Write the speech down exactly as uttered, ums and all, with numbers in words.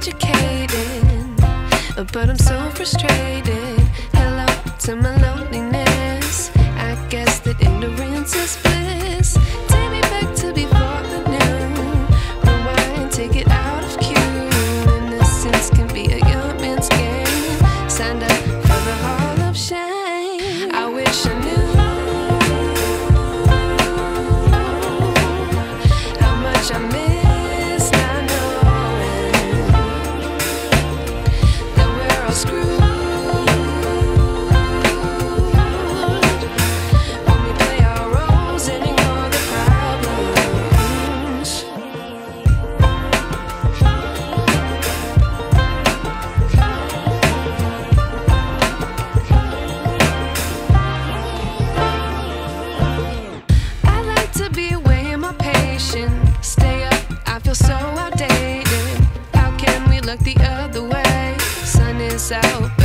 educated, but I'm so frustrated. Hello to my loneliness. I guess that ignorance is bliss. Take me back to before the new. Rewind, take it out of cue. Innocence can be a young man's game. Signed up for the hall of shame. I wish I knew how much I miss. Stay up, I feel so outdated. How can we look the other way? Sun is out.